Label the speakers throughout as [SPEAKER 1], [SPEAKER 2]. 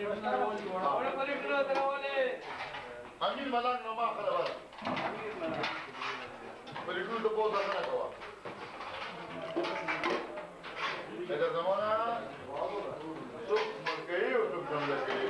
[SPEAKER 1] امیر ملنګ نو ما خبره پرېږدو ته پوزه نه کوه لکه زمانه څوک مړ کوي او څوک ژوندی کوي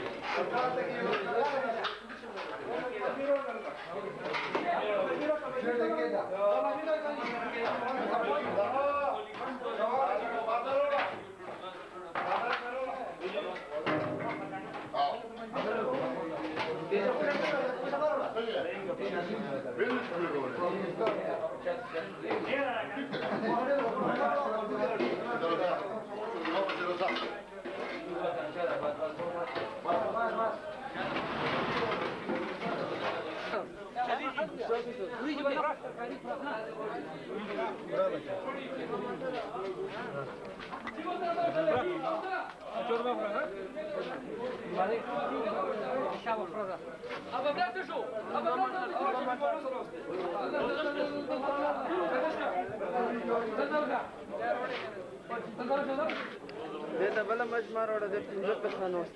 [SPEAKER 2] ده بلا مجمع روڑا ده پنجه پسان وست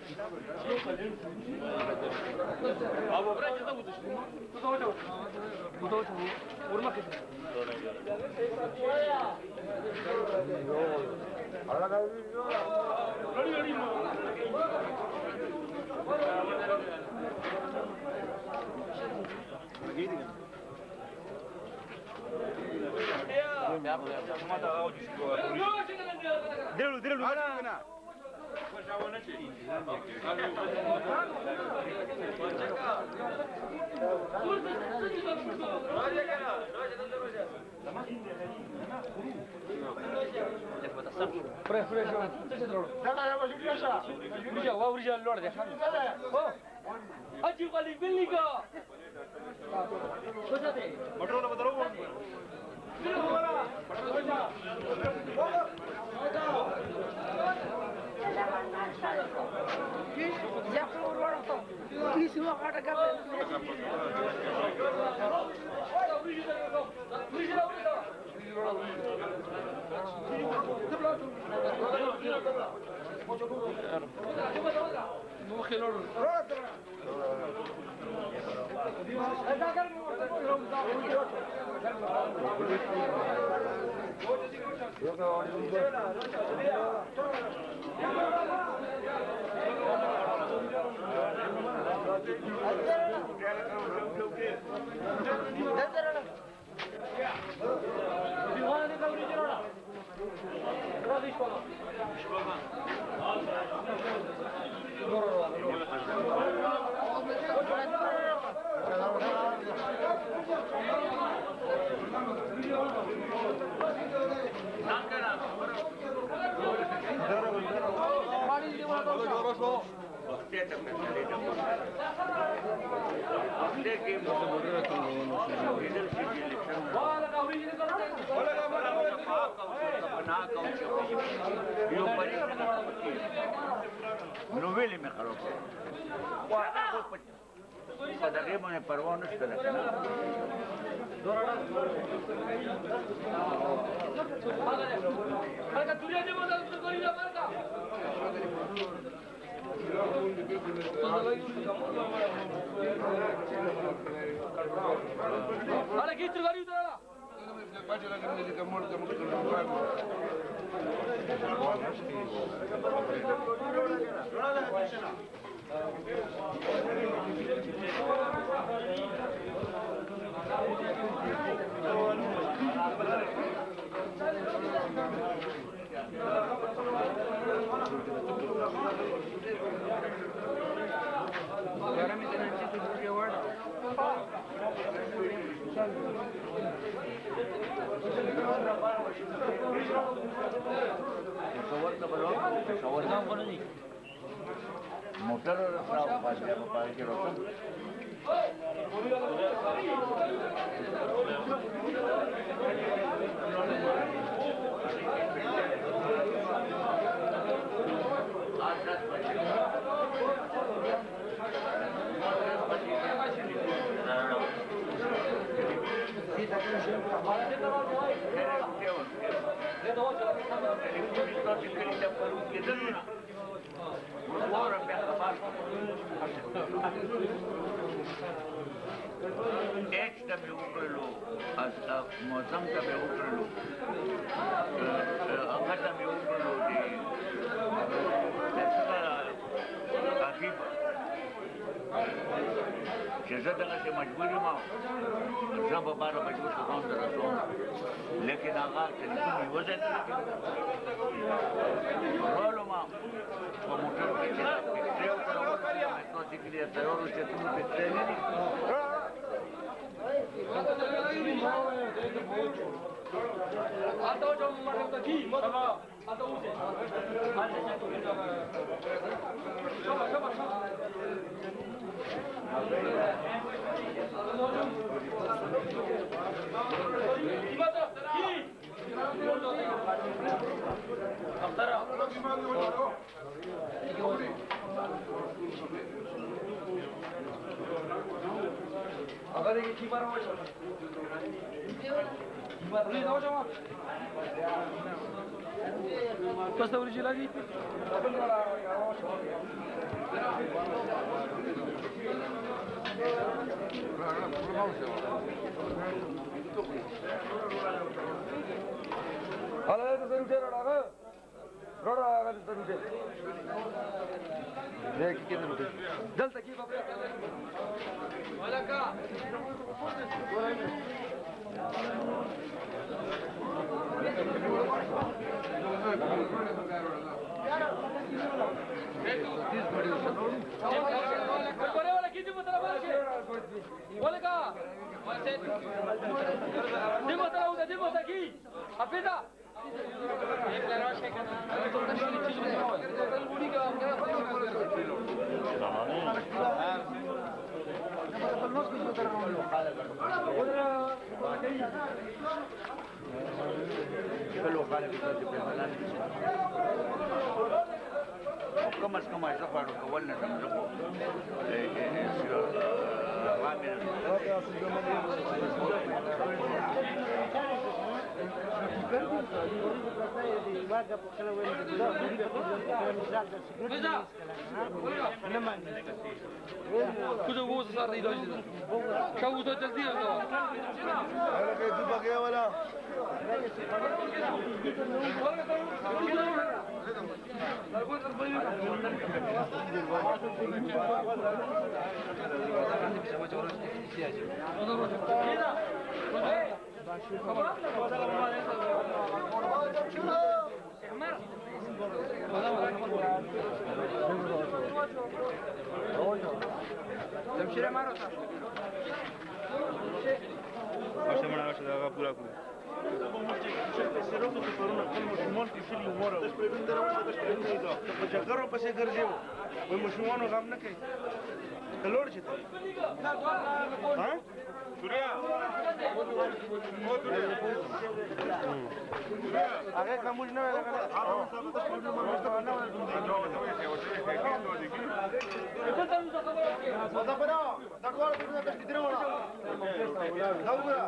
[SPEAKER 3] ابو برای جدا بودش بودش ورما کسی
[SPEAKER 4] درلو درلو
[SPEAKER 5] نو ویلې مې خراب کړ په دغې باندې پروا نشته ده که نه موټر راو پاتې په پای کې راځم Ești de pe ucrălu, măzăm de pe ucrălu, acasă de pe ucrălu de arhivă. Și așa dacă se majburi mau, așa vă pară majburi să fac de răzom, lekin agar, să nu mi văzut. Rolul mau, o mujer que se la pictreu, că la urmă, tot ce crie tăiorul și tu nu pictreni.
[SPEAKER 3] आता जाऊ मला की बाबा आता उठे अगर ये की बार हो Questa origine lì? Allora, tu sei un giro, raga? Rora, raga, tu sei un giro. Dai, chi è venuto? Delta, chi va bene? Guarda qua!
[SPEAKER 5] Como eso para lo que vuelve a ser
[SPEAKER 3] Cosa vuoi stare di oggi? Che ho avuto il dire no?
[SPEAKER 1] Ahora que tú pa' qué, wala.
[SPEAKER 2] تمشي مع روسا
[SPEAKER 4] Așa mă așa de la pula cu. Se rog să tornă cu musulman și și umoră. Despre vinderea asta despre vinderea. După ce cără pe se gărgeu. Păi musulmanul gam năcă. Că lor ce tăi. Ha? Suria.
[SPEAKER 2] Are ca mulți noi la care.
[SPEAKER 1] Bota para, da agora que não tá escrito lá. Dá agora.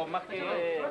[SPEAKER 2] مخکې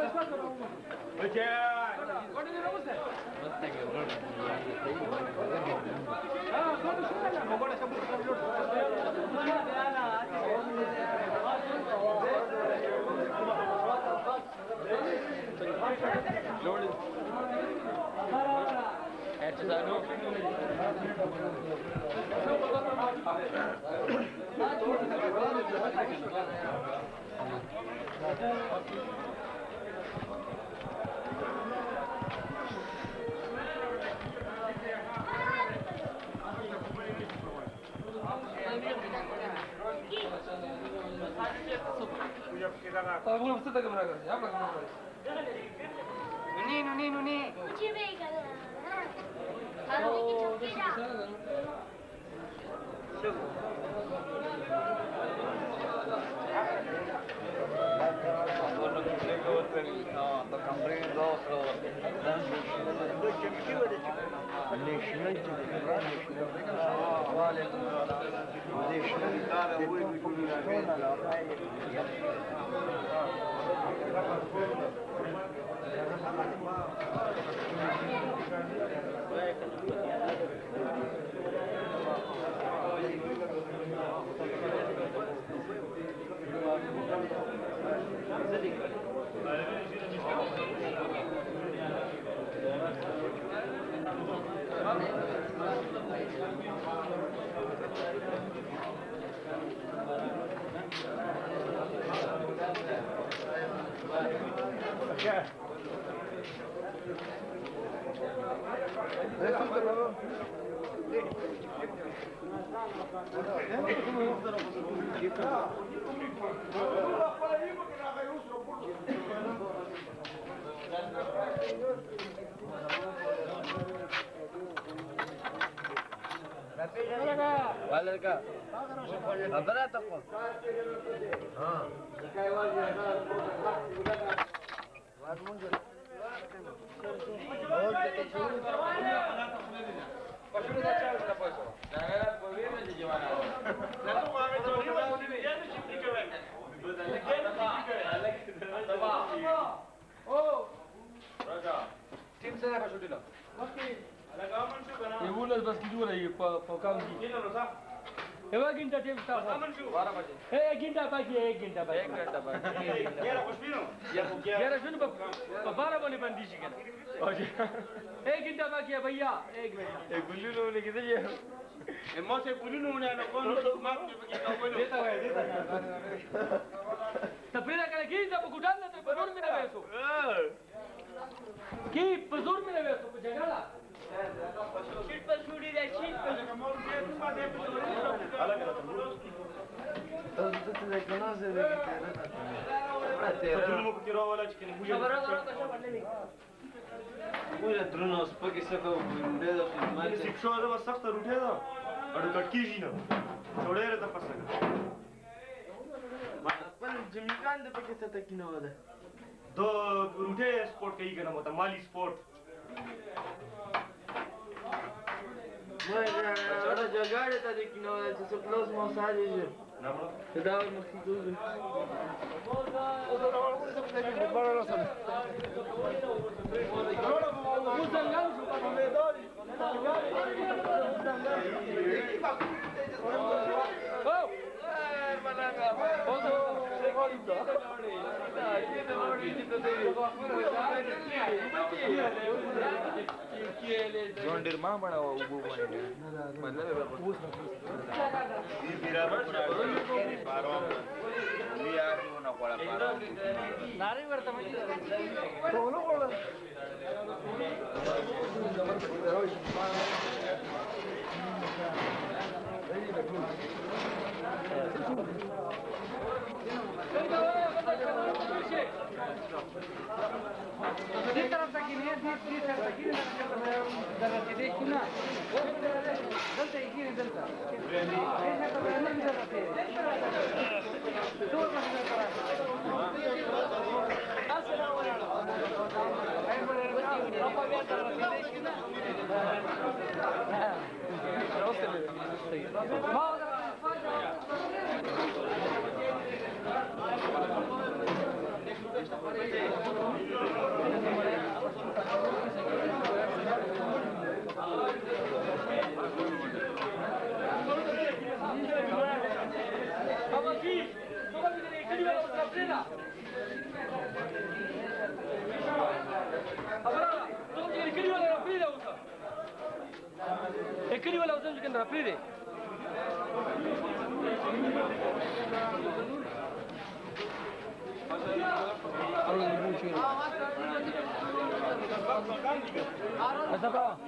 [SPEAKER 2] Valerka. Abra tako. Ha. Var mundur.
[SPEAKER 3] يقول بس كده يجي فوقام دي هو घंटा टेम था 12 बजे एक घंटा बाकी है एक घंटा बाकी यार कुछ भी नो यार सुन 12 बजे बंदी शी कना एक घंटा बाकी है भैया एक मिनट एक गुल्लू ने किधर ये एमो से गुल्लू ने ना कौन मार के देता है तपरेला कने की जब गुडान तो पजूर में ना बेसो की पजूर में ना बेसो जगह शीट पर छुड़ी दे शीट पर
[SPEAKER 2] पूरा द्रोनो स्पकी सको दे दो मार
[SPEAKER 4] शिक्षो तो बस सख्त उठे दो और कटकी जी ना छोड़े रे तो पसंद
[SPEAKER 2] पण जिमकान दे पके सता किनो वाला
[SPEAKER 4] दो उठे स्पोर्ट कही करना होता माली sport
[SPEAKER 2] Ahora jogar está de que não é só close massagem. Te dá uma tudo.
[SPEAKER 3] जोंडीर मा बना उबू बने मतलब
[SPEAKER 4] ये बिराबर पारो लिया जो ना पड़ा पारो
[SPEAKER 3] नारी वर्तमान
[SPEAKER 2] तो लो बोला
[SPEAKER 3] दी तरफ तक नहीं दी तरफ तक नहीं जगह से देखना वो चलते ही नहीं चलता ऐसा तो नहीं चलता तो Ekili wala uzanju kenda rapide. Asapa.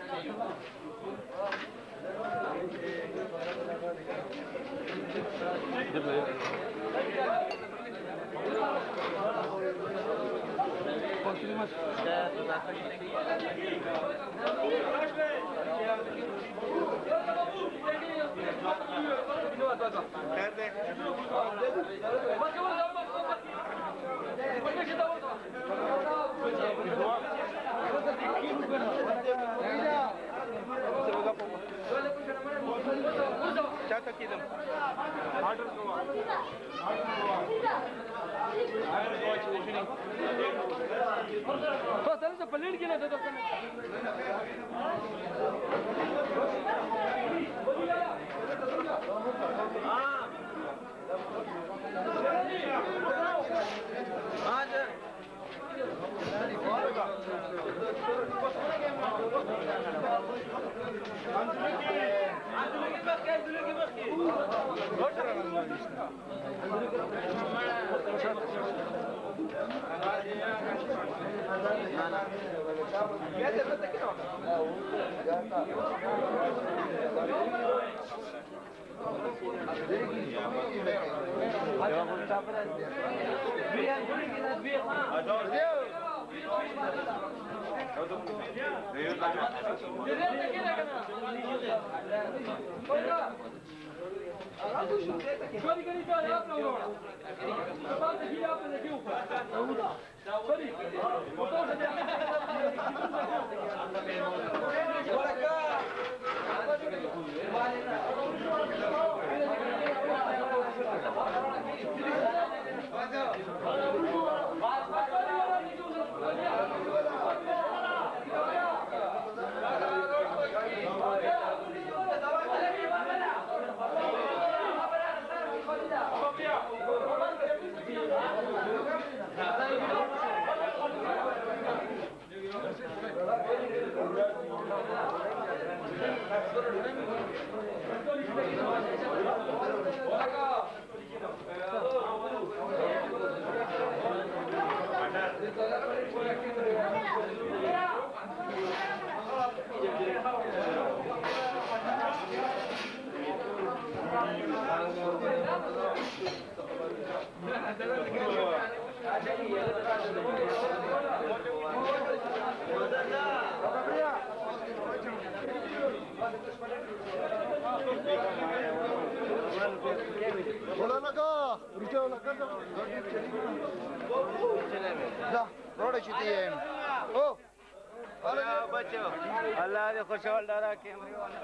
[SPEAKER 2] Allah de खुशहाल डारा कैमरे वाला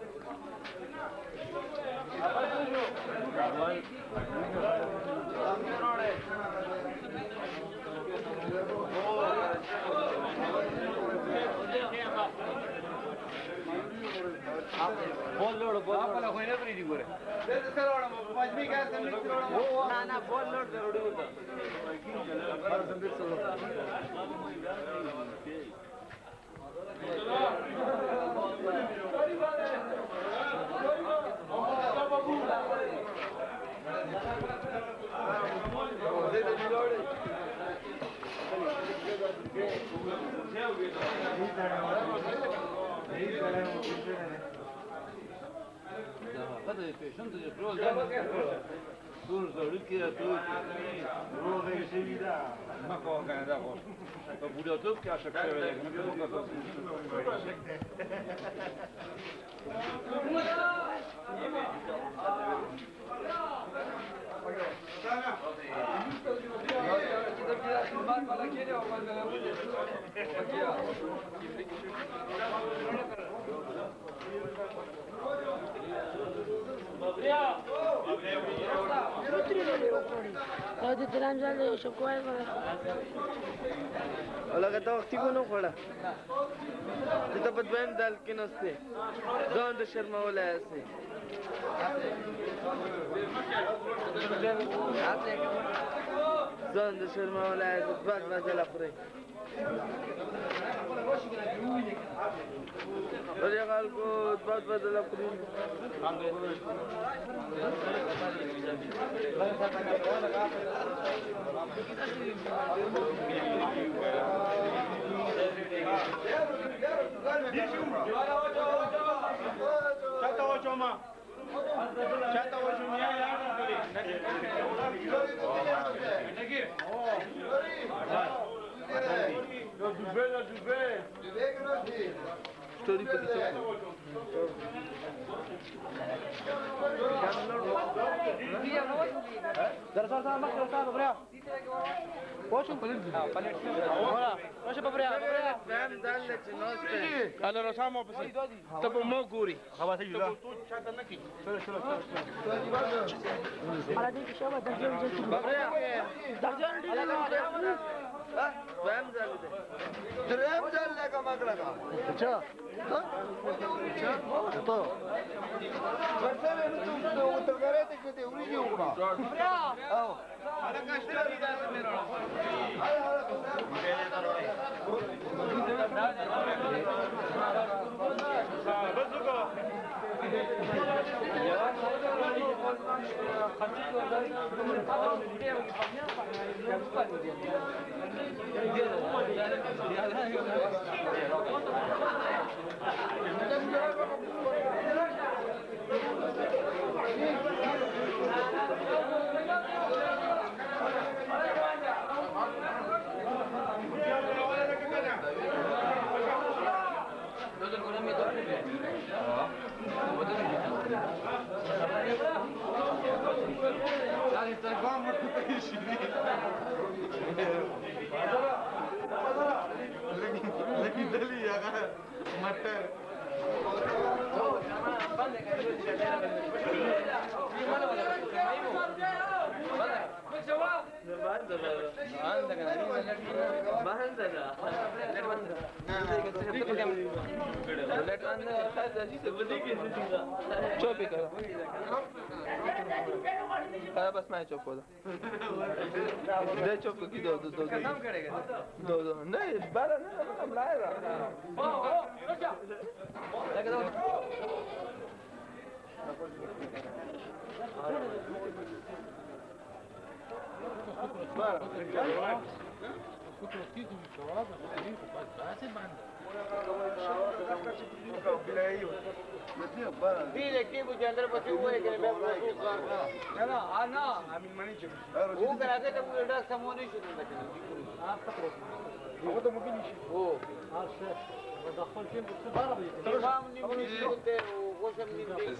[SPEAKER 2] बोल लोड बोल आपला होईना प्रीती गोरे ते सरवडा पाचवी काय संदीप सरवडा ना ना बोल लोड जरूरी होता संदीप सरवडा
[SPEAKER 6] د تلام ځان شو کوی
[SPEAKER 2] ولکه ته وختي کو نه خوړه چې ته په دویم دال کې نسته ځان د شرمولی هسې ځان د شرمولی هسې بد بدله خورئ ولې خلکو بد بدله خوري
[SPEAKER 4] چاته وچوما چاته وچومیا
[SPEAKER 2] ستوري په کې
[SPEAKER 3] درسال صاحب مخ درسال ببریا وښه پلیټ ولا وښه ببریا
[SPEAKER 2] فهم دال چې نوسته
[SPEAKER 4] انا رسامو پسې ته په مو ګوري خبره ته یو چاته نه کی
[SPEAKER 6] على دي شباب
[SPEAKER 2] ببریا
[SPEAKER 6] درجان دي
[SPEAKER 2] فهم دال دې
[SPEAKER 1] دریم ځل لګه مګړه
[SPEAKER 2] اچھا
[SPEAKER 1] ته ورته نو ته ترګره ته کې وریږي وکړه او
[SPEAKER 2] चुप ही करो बस मैं चुप हो दे चुप की दो नहीं बारह नहीं हम लाएगा
[SPEAKER 1] Dile que voy a andar para que voy a que me vea no no amin mani chuk वो करा के तब उड़ा समोनी शुरू कर आप तक वो तो मुमकिन नहीं वो अच्छा بدخل فين بالسباره تمام نمشي وقسم نمشي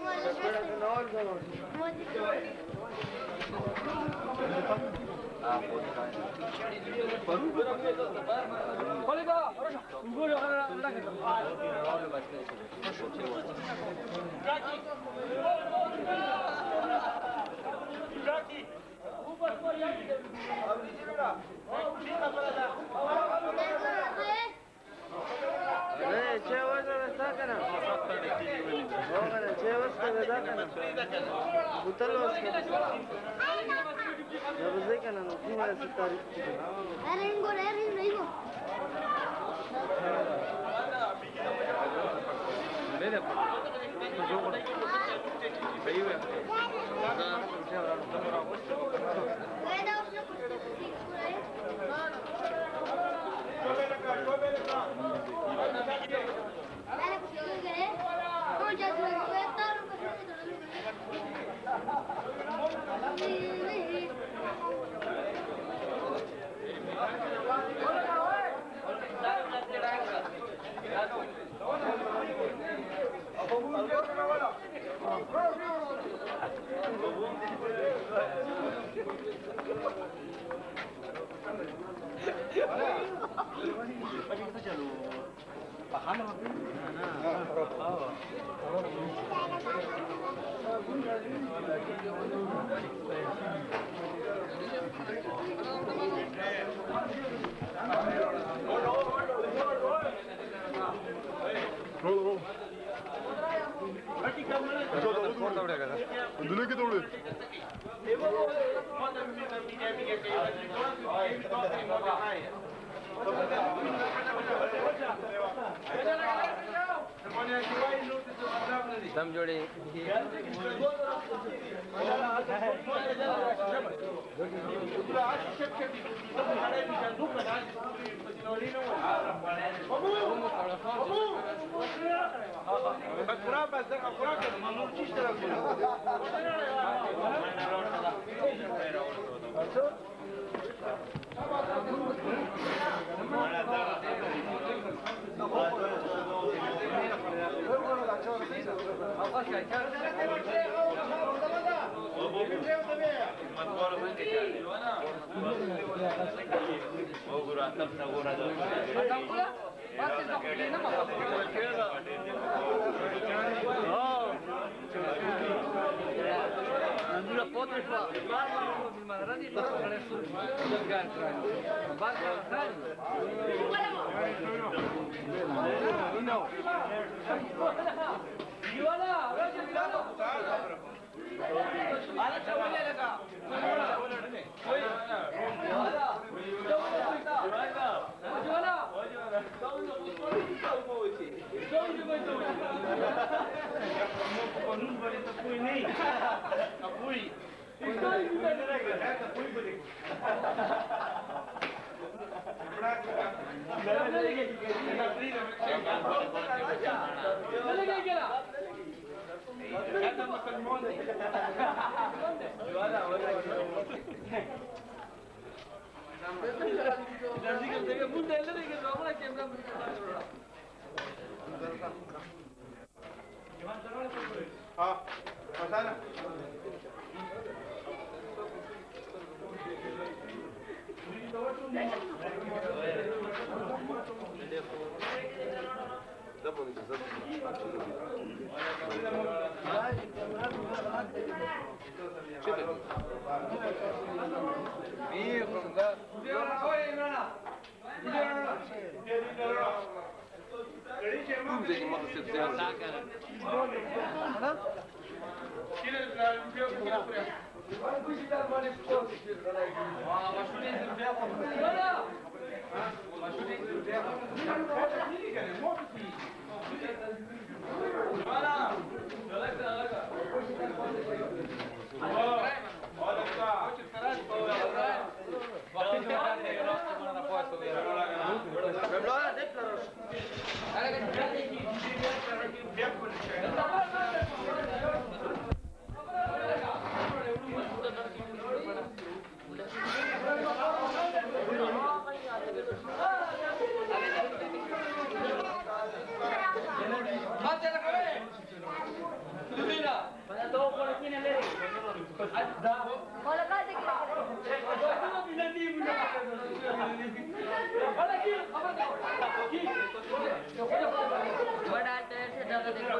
[SPEAKER 2] दम जोड़े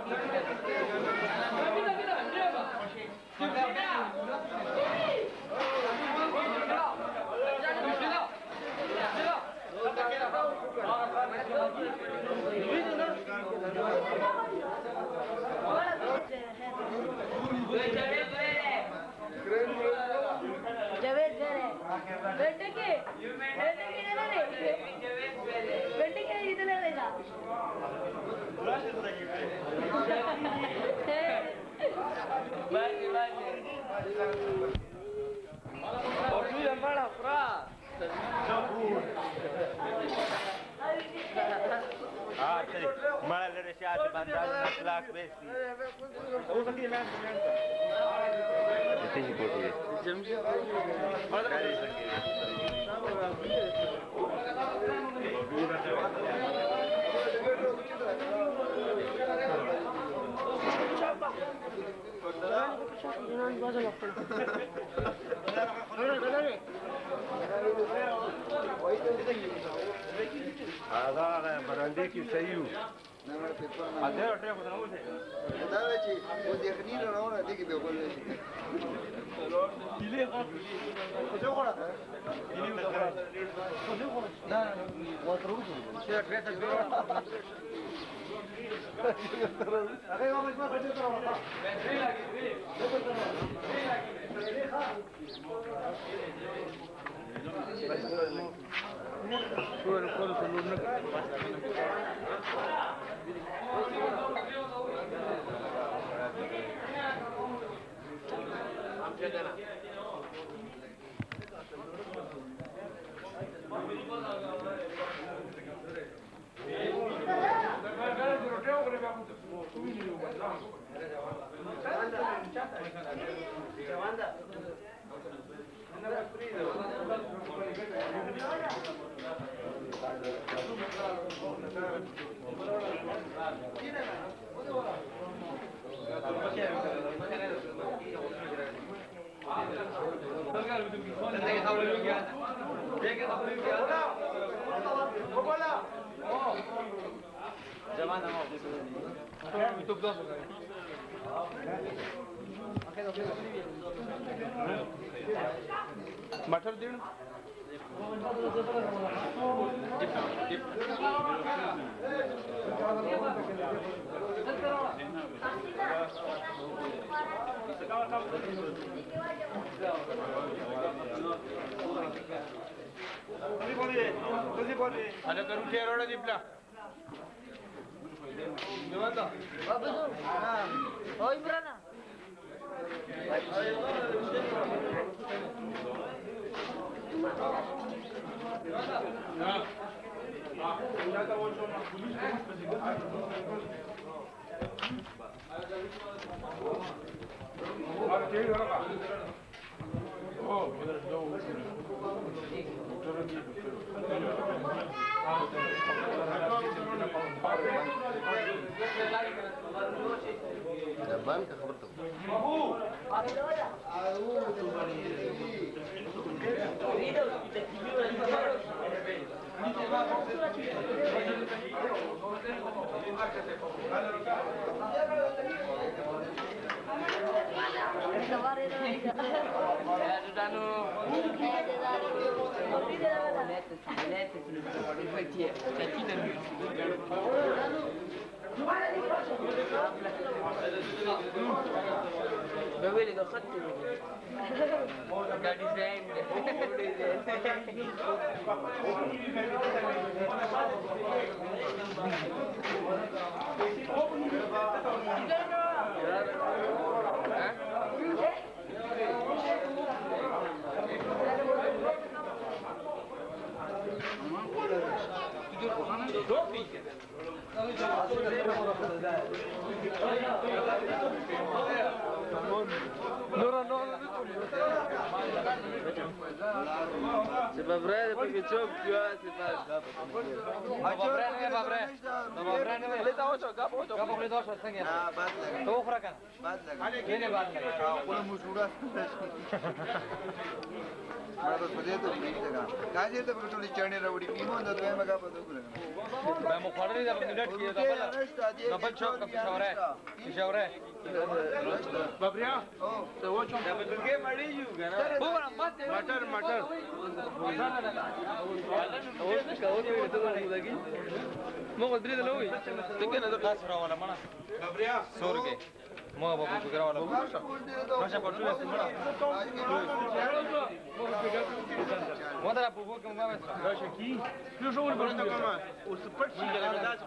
[SPEAKER 4] مړه لري شاته باندې اخلاق بیسي او څنګه لاس ته یې کوټه جمشید کاری څنګه هذا برندي کې صحیح وو اته اټه خو نه وځي
[SPEAKER 1] دا چې و دې خني نه راوړل دي کې به وګورل شي
[SPEAKER 4] دې خو څه غواړه دې نه وترو چې کړه هغه ما مې ما خدای ته راوړه شوال كل سلونا मटर दिन ada karusia roda di belah. Gimana?
[SPEAKER 6] Bagus tu. Oh Imran.
[SPEAKER 1] Depan ke kabar tu.
[SPEAKER 6] بقول لك اخذت قاعد يزعم
[SPEAKER 4] No.
[SPEAKER 2] Se bavrede perché c'ho più si fa.
[SPEAKER 1] babrane لتا وچو غاب لتا وچو څنګه تو خورا کنه نه بعد لګا
[SPEAKER 2] خپل مشوره ما ته پدې ته پیږه کاجه ته په ټولې چانه راوړي نیمو د دوی مګه په دوه
[SPEAKER 1] به مو خورلې د منډټ کې دا بل چوک په شاوره
[SPEAKER 4] بابریا ته وچو
[SPEAKER 1] دا بلګې مړی یو کنه وګوره ماته
[SPEAKER 4] مټر
[SPEAKER 2] اوس کاوه ته لګي
[SPEAKER 1] مو درې نه وي ته کنه د خاص راواله مړه
[SPEAKER 4] بابریا
[SPEAKER 1] سورګه مو به په ګراواله ماشه په ټول سمړه مو دا په وګ کوم ما راشه کی نو جوړ
[SPEAKER 4] ورته کومه اوس پټ شي
[SPEAKER 1] دا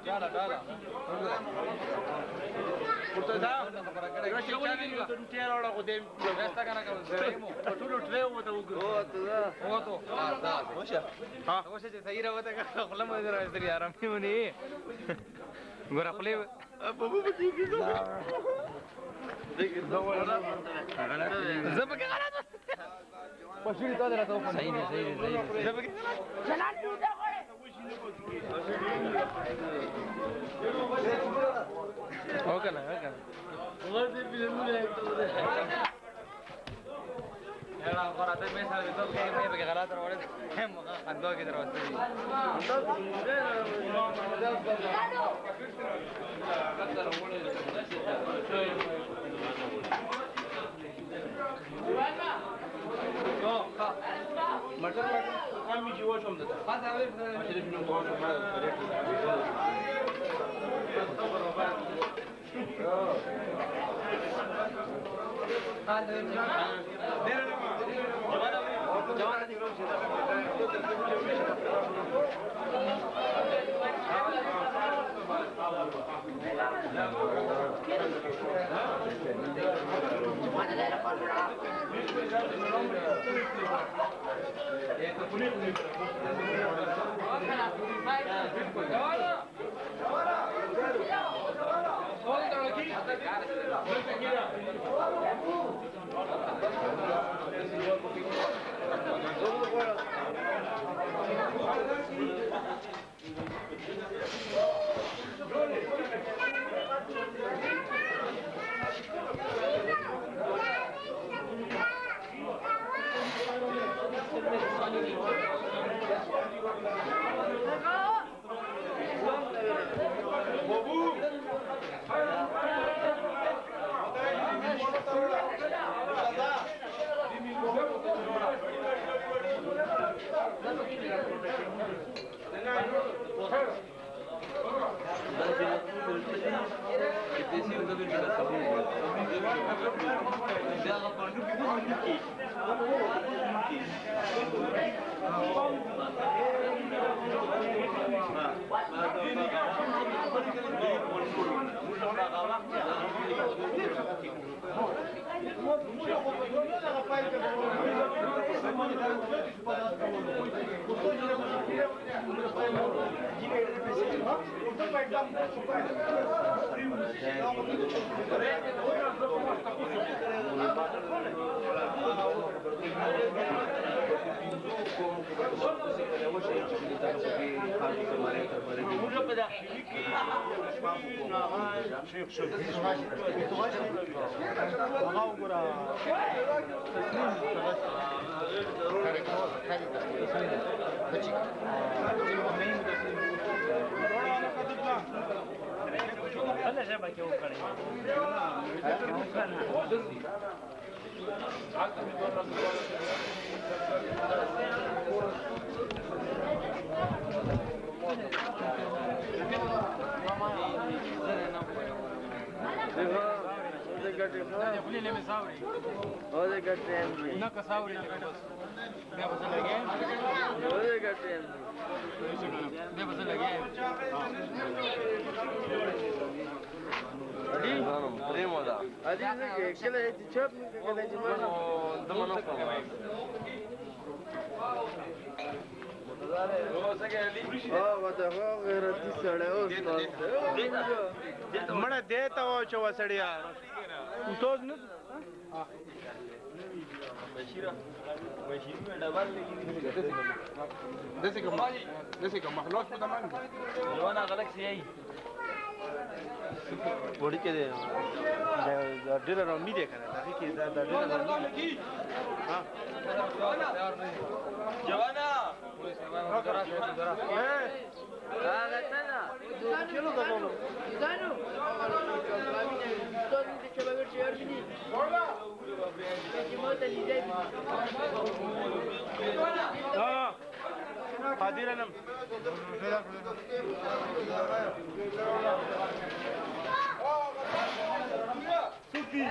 [SPEAKER 4] ورته دا راشه چاري ته تیر وړه خو دې
[SPEAKER 1] وستا کنه کوم زريمو
[SPEAKER 4] ټول ټلې وته وګورو
[SPEAKER 1] او ته دا وشه ها وشه چې صحیح راوته خپل مې راځي آرام نیونی ګور خپل
[SPEAKER 2] بابا بچی کیږي
[SPEAKER 1] زبکه غلط پښې ته درته صحیح نه زبکه چلان ډوډه او کنه ور دې بلونه یلا قرات مې سره ته مې به غلط راوړل هم اندو کې دروازه
[SPEAKER 4] مټر کم می جوړ شوم دته مړه دیتا و چې وسړیا توز نه داسې که مخلوط په تمام
[SPEAKER 2] جوانا غلک سی ای وړي کې دا ډېر رومي دی کنه دا کې دا ډېر رومي ها جوانا هغه څنګه چلو غوړو
[SPEAKER 6] زانو تو دې چې به ورشي ورشي چې مو ته دې
[SPEAKER 4] ها قادرنم سوكي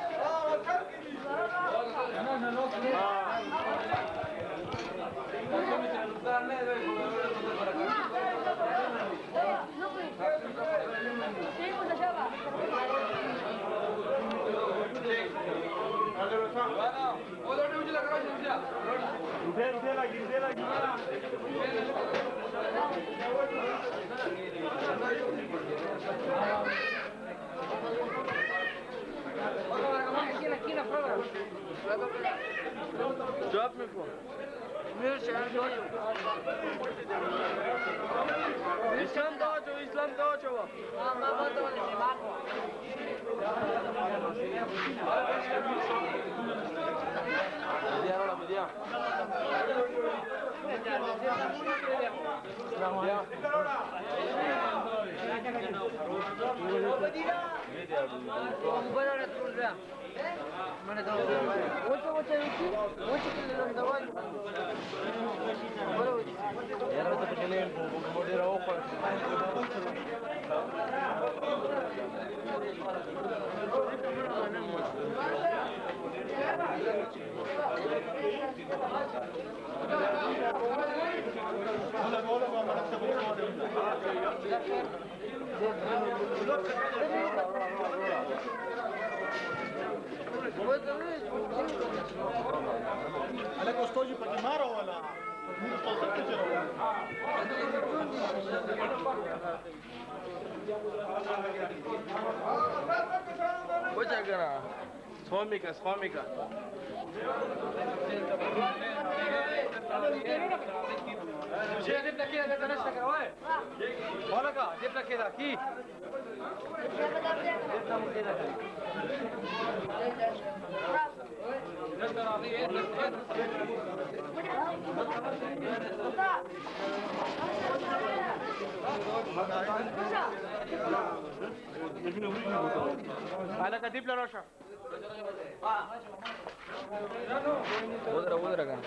[SPEAKER 2] Drop me for. Islam dojo.
[SPEAKER 4] أنا كوستوجي بكيمارا ولا
[SPEAKER 2] What's that gonna? Swamika.
[SPEAKER 3] جبنا كده ده نشتك اهو ولا جبنا كده اكيد
[SPEAKER 2] على كتيب لرشا ودرا كان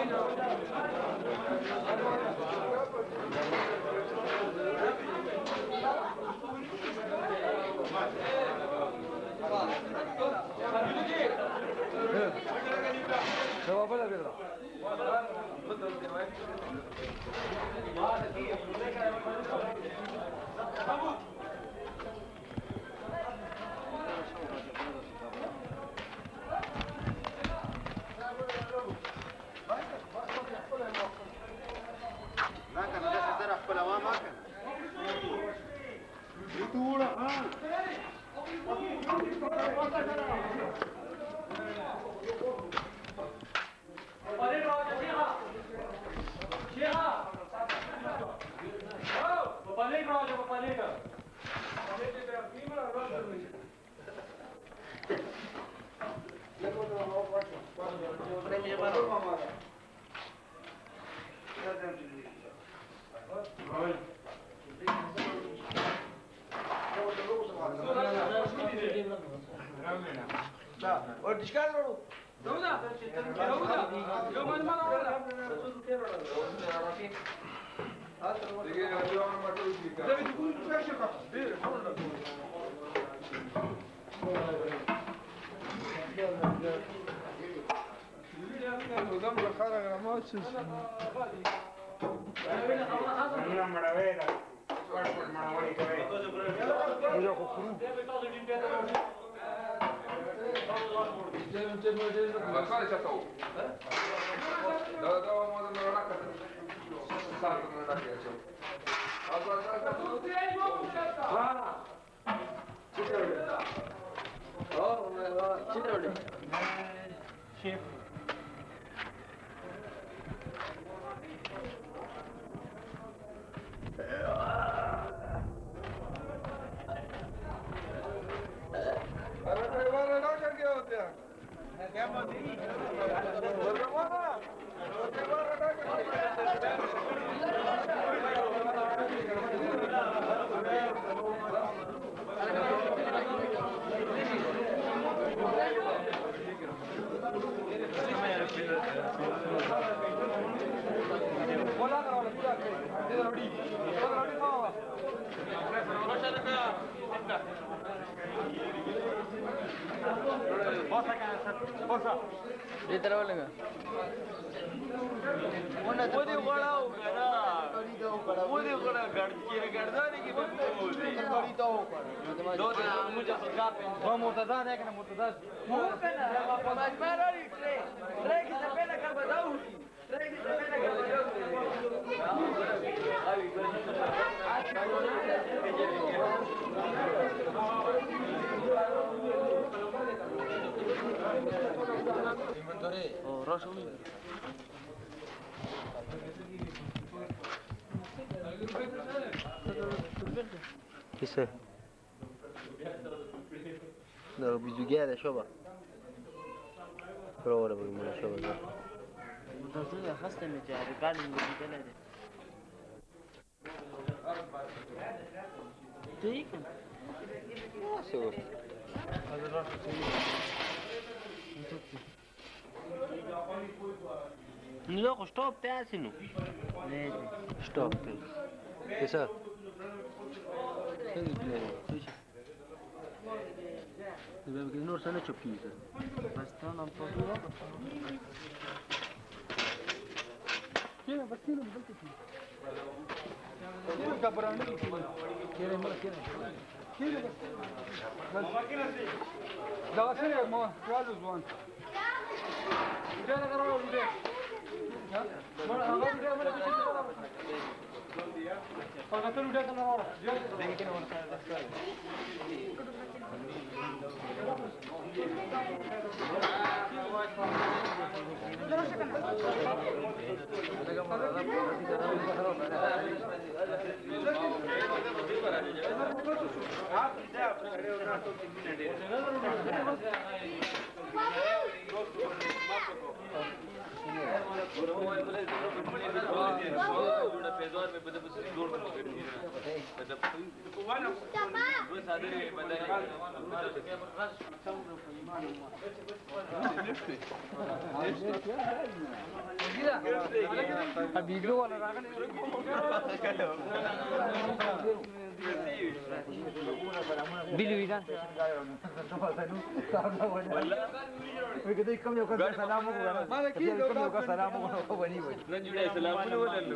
[SPEAKER 3] جواب ولا بيضرب
[SPEAKER 4] ما كان ده ترى خپل ما كان يتوړه ها
[SPEAKER 2] شيف دې تر ولګه ودی غړاو کنه ودی غړا ګردانی کې به وځي کړي تا وکړه دوه موږ څنګه په مرتضی ده کنه مرتضی مو کنه په مجمع لري ترې کې څه پیدا کړو داو ترې کې څه پیدا کړو
[SPEAKER 7] Chissà. No, bisogna شبه. Però ora voglio una شبه.
[SPEAKER 2] منتظر خسته مې چې ریکارډینګ وکړل دي ٹھیک ہے
[SPEAKER 7] Solo.
[SPEAKER 2] نو خو شټاپ ته اسینو نه
[SPEAKER 7] Stop. Chissà. Senti bene. Dobbiamo che non se ne c'è più.
[SPEAKER 2] بس ته نن په دغه
[SPEAKER 3] Tiene, bastino, bastino. Tiene cabrón. Tiene, tiene. Tiene. Da va a ser, mo, claro, Juan. Ya la agarró usted. ¿Ya? Bueno, agarró usted, bueno, que se para. Para que usted no ahora. Ya. Deje que no va a estar. Abigro wala raga Biluidan Begitu ikam yo kan salam ko gara mane ki lo ka salam ko bani bani nan juda salam ko wallu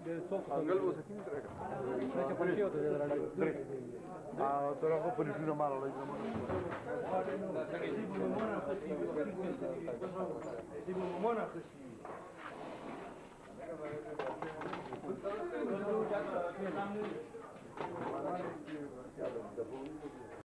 [SPEAKER 4] انګل وو سکین تر
[SPEAKER 3] چې پنځه وته درې
[SPEAKER 4] تر هغه پولیسونه مال وړي
[SPEAKER 3] زموږ